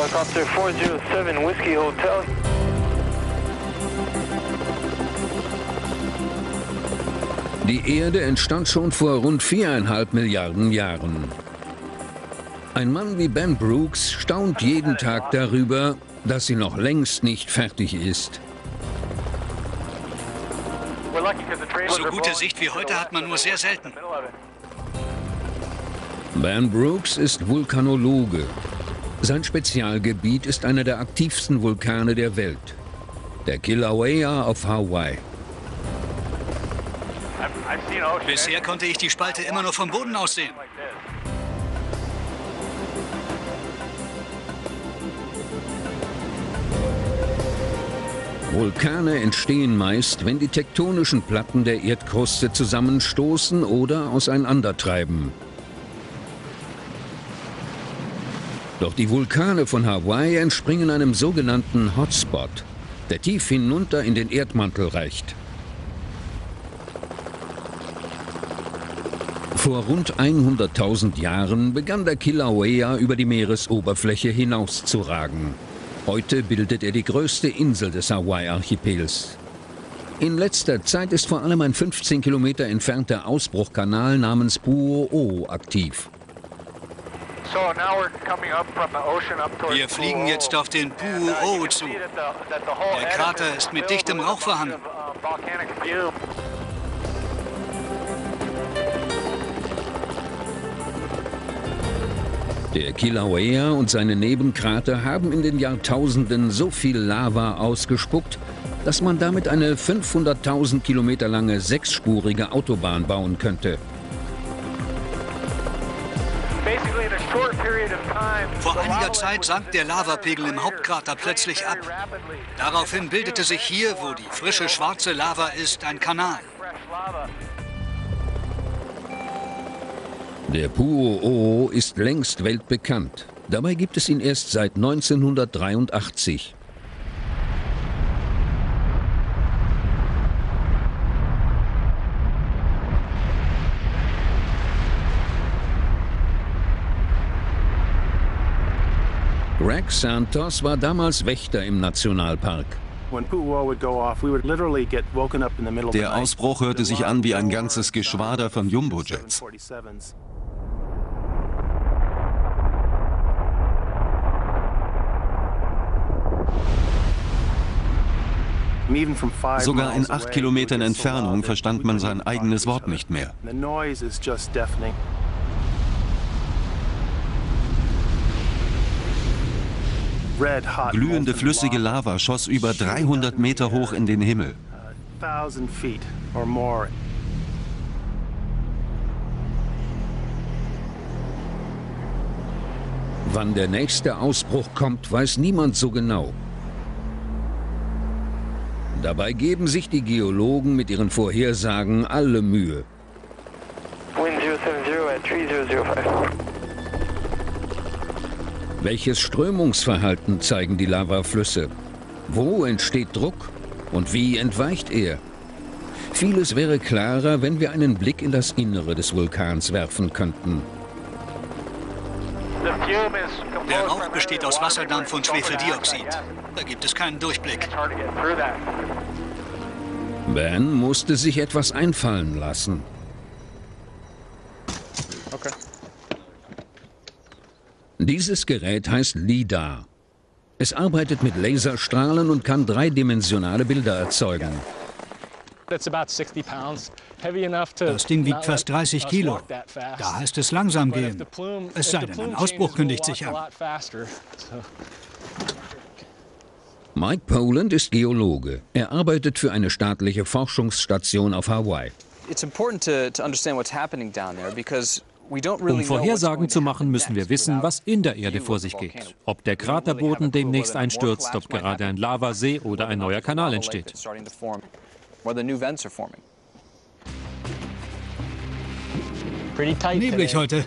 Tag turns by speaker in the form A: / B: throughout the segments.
A: Helicopter 407 Whiskey Hotel.
B: Die Erde entstand schon vor rund 4,5 Milliarden Jahren. Ein Mann wie Ben Brooks staunt jeden Tag darüber, dass sie noch längst nicht fertig ist.
C: So gute Sicht wie heute hat man nur sehr selten.
B: Ben Brooks ist Vulkanologe. Sein Spezialgebiet ist einer der aktivsten Vulkane der Welt, der Kilauea auf Hawaii.
C: Bisher konnte ich die Spalte immer nur vom Boden aus sehen.
B: Vulkane entstehen meist, wenn die tektonischen Platten der Erdkruste zusammenstoßen oder auseinandertreiben. Doch die Vulkane von Hawaii entspringen einem sogenannten Hotspot, der tief hinunter in den Erdmantel reicht. Vor rund 100.000 Jahren begann der Kilauea über die Meeresoberfläche hinauszuragen. Heute bildet er die größte Insel des Hawaii-Archipels. In letzter Zeit ist vor allem ein 15 Kilometer entfernter Ausbruchkanal namens Pu'u'o aktiv.
C: Wir fliegen jetzt auf den Pu'u'o zu. Der Krater ist mit dichtem Rauch verhangen.
B: Der Kilauea und seine Nebenkrater haben in den Jahrtausenden so viel Lava ausgespuckt, dass man damit eine 500.000 Kilometer lange sechsspurige Autobahn bauen könnte.
C: Vor einiger Zeit sank der Lavapegel im Hauptkrater plötzlich ab. Daraufhin bildete sich hier, wo die frische schwarze Lava ist, ein Kanal.
B: Der Pu'u'o ist längst weltbekannt. Dabei gibt es ihn erst seit 1983. Greg Santos war damals Wächter im Nationalpark.
D: Der Ausbruch hörte sich an wie ein ganzes Geschwader von Jumbojets. Sogar in 8 Kilometern Entfernung verstand man sein eigenes Wort nicht mehr. Glühende flüssige Lava schoss über 300 Meter hoch in den Himmel.
B: Wann der nächste Ausbruch kommt, weiß niemand so genau. Dabei geben sich die Geologen mit ihren Vorhersagen alle Mühe.
A: Wind 070 at 3005.
B: Welches Strömungsverhalten zeigen die Lavaflüsse? Wo entsteht Druck und wie entweicht er? Vieles wäre klarer, wenn wir einen Blick in das Innere des Vulkans werfen könnten.
C: Der Rauch besteht aus Wasserdampf und Schwefeldioxid. Da gibt es keinen Durchblick.
B: Ben musste sich etwas einfallen lassen.
E: Okay.
B: Dieses Gerät heißt LIDAR. Es arbeitet mit Laserstrahlen und kann dreidimensionale Bilder erzeugen.
C: Das Ding wiegt fast 30 Kilo. Da heißt es langsam gehen. Es sei denn, ein Ausbruch kündigt sich an.
B: Mike Poland ist Geologe. Er arbeitet für eine staatliche Forschungsstation auf Hawaii.
F: Um Vorhersagen zu machen, müssen wir wissen, was in der Erde vor sich geht. Ob der Kraterboden demnächst einstürzt, ob gerade ein Lavasee oder ein neuer Kanal entsteht.
C: Neblig heute.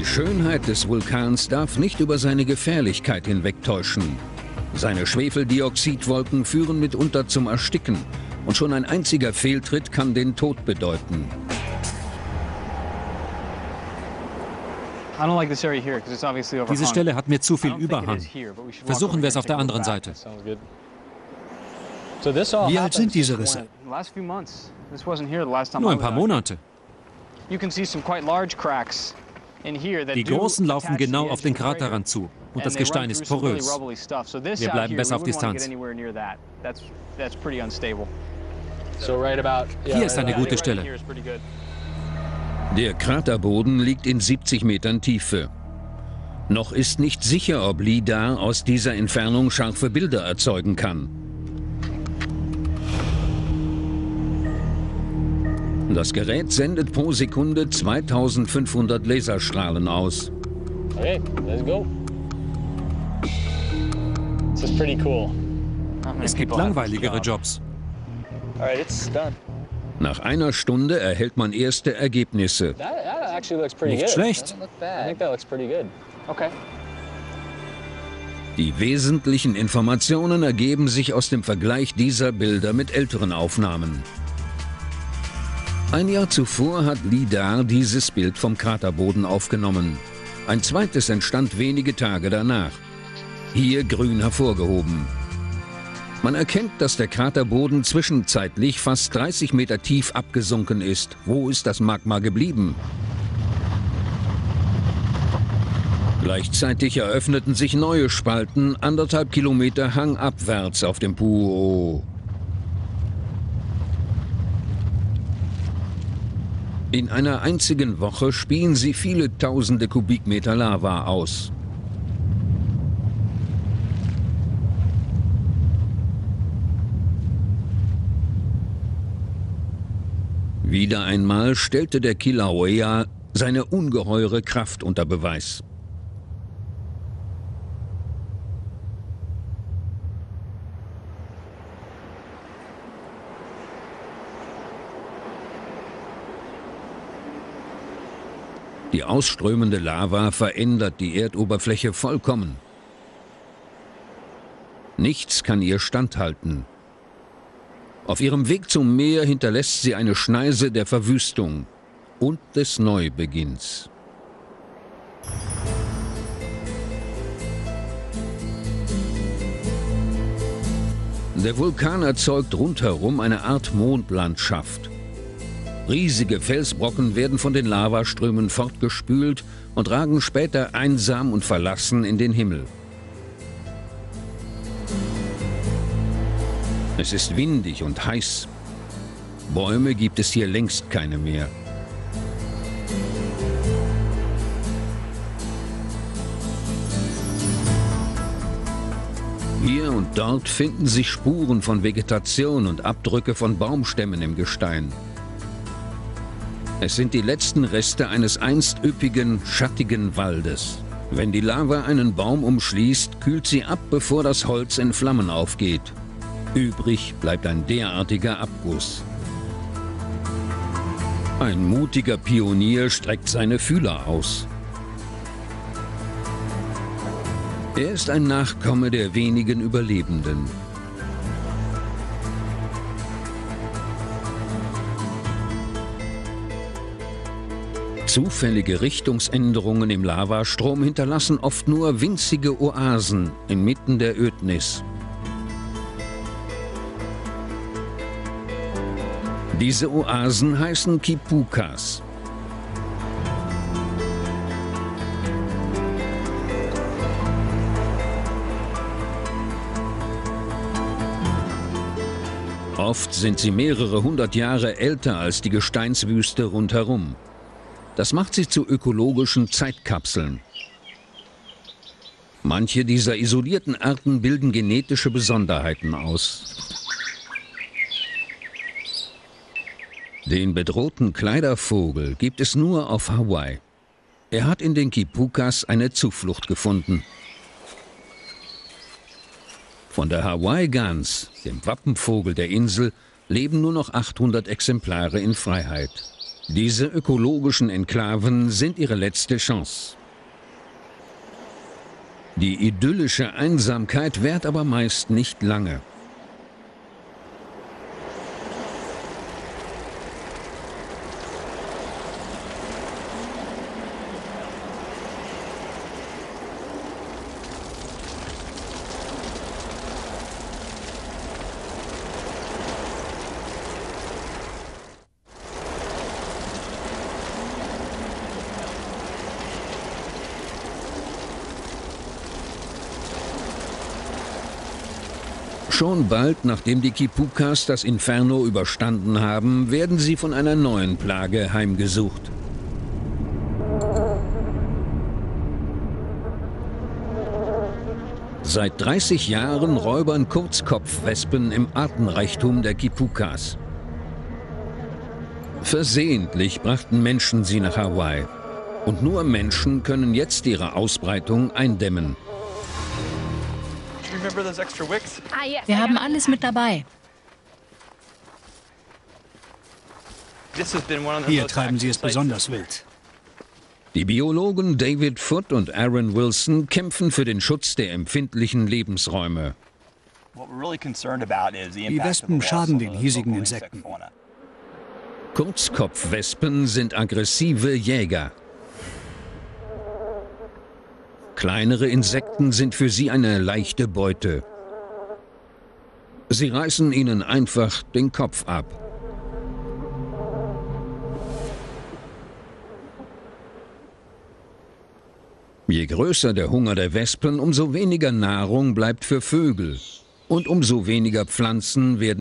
B: Die Schönheit des Vulkans darf nicht über seine Gefährlichkeit hinwegtäuschen. Seine Schwefeldioxidwolken führen mitunter zum Ersticken und schon ein einziger Fehltritt kann den Tod bedeuten.
F: Diese Stelle hat mir zu viel Überhang. Versuchen wir es auf der anderen Seite.
C: Wie alt sind diese Risse?
F: Nur ein paar Monate. Die großen laufen genau auf den Kraterrand zu und das Gestein ist porös. Wir bleiben besser auf Distanz. Hier ist eine gute Stelle.
B: Der Kraterboden liegt in 70 Metern Tiefe. Noch ist nicht sicher, ob LIDAR aus dieser Entfernung scharfe Bilder erzeugen kann. Das Gerät sendet pro Sekunde 2500 Laserstrahlen aus.
E: Okay, let's go. This is pretty cool.
F: Es gibt langweiligere Jobs.
E: Alright, it's done.
B: Nach einer Stunde erhält man erste Ergebnisse.
E: That actually looks pretty
F: Nicht
E: good.
F: schlecht.
E: Doesn't look bad. I think that looks pretty good. Okay.
B: Die wesentlichen Informationen ergeben sich aus dem Vergleich dieser Bilder mit älteren Aufnahmen. Ein Jahr zuvor hat LIDAR dieses Bild vom Kraterboden aufgenommen. Ein zweites entstand wenige Tage danach. Hier grün hervorgehoben. Man erkennt, dass der Kraterboden zwischenzeitlich fast 30 Meter tief abgesunken ist. Wo ist das Magma geblieben? Gleichzeitig eröffneten sich neue Spalten 1,5 Kilometer hangabwärts auf dem Pu'u. In einer einzigen Woche spien sie viele tausende Kubikmeter Lava aus. Wieder einmal stellte der Kilauea seine ungeheure Kraft unter Beweis. Die ausströmende Lava verändert die Erdoberfläche vollkommen. Nichts kann ihr standhalten. Auf ihrem Weg zum Meer hinterlässt sie eine Schneise der Verwüstung und des Neubeginns. Der Vulkan erzeugt rundherum eine Art Mondlandschaft. Riesige Felsbrocken werden von den Lavaströmen fortgespült und ragen später einsam und verlassen in den Himmel. Es ist windig und heiß. Bäume gibt es hier längst keine mehr. Hier und dort finden sich Spuren von Vegetation und Abdrücke von Baumstämmen im Gestein. Es sind die letzten Reste eines einst üppigen, schattigen Waldes. Wenn die Lava einen Baum umschließt, kühlt sie ab, bevor das Holz in Flammen aufgeht. Übrig bleibt ein derartiger Abguss. Ein mutiger Pionier streckt seine Fühler aus. Er ist ein Nachkomme der wenigen Überlebenden. Zufällige Richtungsänderungen im Lavastrom hinterlassen oft nur winzige Oasen inmitten der Ödnis. Diese Oasen heißen Kipukas. Oft sind sie mehrere hundert Jahre älter als die Gesteinswüste rundherum. Das macht sie zu ökologischen Zeitkapseln. Manche dieser isolierten Arten bilden genetische Besonderheiten aus. Den bedrohten Kleidervogel gibt es nur auf Hawaii. Er hat in den Kipukas eine Zuflucht gefunden. Von der Hawaii-Gans, dem Wappenvogel der Insel, leben nur noch 800 Exemplare in Freiheit. Diese ökologischen Enklaven sind ihre letzte Chance. Die idyllische Einsamkeit währt aber meist nicht lange. Schon bald, nachdem die Kipukas das Inferno überstanden haben, werden sie von einer neuen Plage heimgesucht. Seit 30 Jahren räubern Kurzkopfwespen im Artenreichtum der Kipukas. Versehentlich brachten Menschen sie nach Hawaii. Und nur Menschen können jetzt ihre Ausbreitung eindämmen.
G: Wir haben alles mit dabei.
H: Hier treiben sie es besonders wild.
B: Die Biologen David Foote und Aaron Wilson kämpfen für den Schutz der empfindlichen Lebensräume.
H: Die Wespen schaden den hiesigen Insekten.
B: Kurzkopfwespen sind aggressive Jäger. Kleinere Insekten sind für sie eine leichte Beute. Sie reißen ihnen einfach den Kopf ab. Je größer der Hunger der Wespen, umso weniger Nahrung bleibt für Vögel. Und umso weniger Pflanzen werden